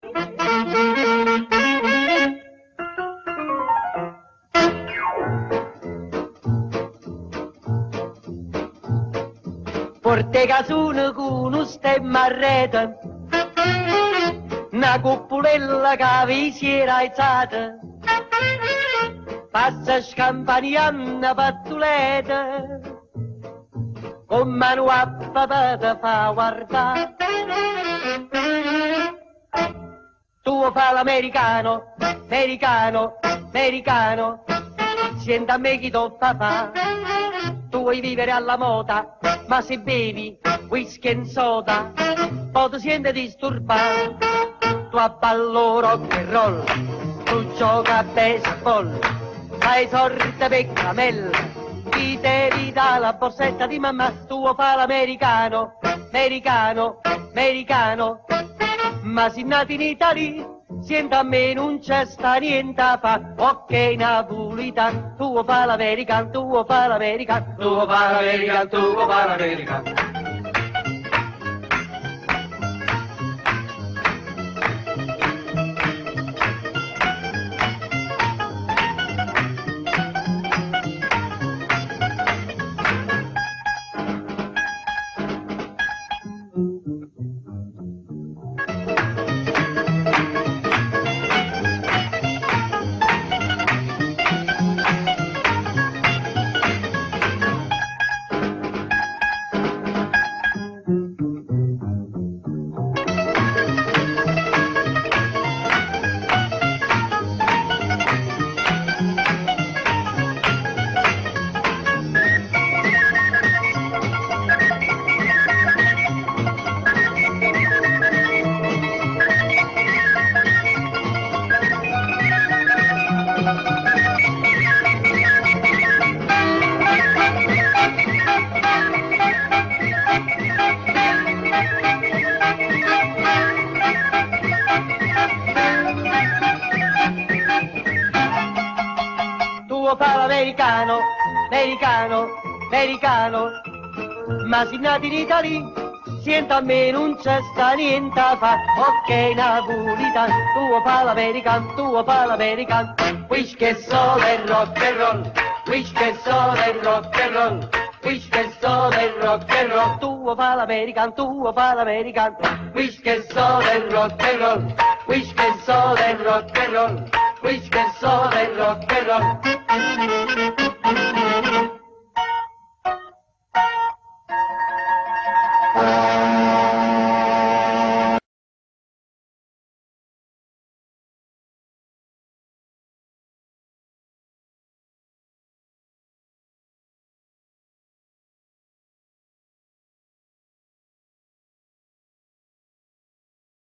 Porte casone con uno stemma a rete, una cuppolella che vi si era alzata, passa scampanianna pattuleta, con mano a papà te fa guardare. Tu fa l'americano, americano, americano, senta a me chi tu fa. Tu vuoi vivere alla moda, ma se bevi whisky e soda, poi ti senti disturbato. Tu abballo rock and roll, tu gioca a baseball, fai sorte per camella, ti devi dare la borsetta di mamma. Tu fa l'americano, americano, americano, ma se nati in Italia, senta a me non c'è sta niente a fa. Ok napolitan, tu fa l'American, tu fa l'American, tu fa l'American, tu fa l'American. Fa l'americano, americano, americano, ma se nati in Italia, senta a me non c'è sta niente a fa. Ok napolitan, tu fa l'American, tu fa l'American, whisky e soda e rock and roll, whisky e soda e rock and roll, whisky e soda e rock and roll. Tu fa l'American, tu fa l'American, whisky e soda e rock and roll, whisky e soda e rock and roll, whisky e soda e rock and roll.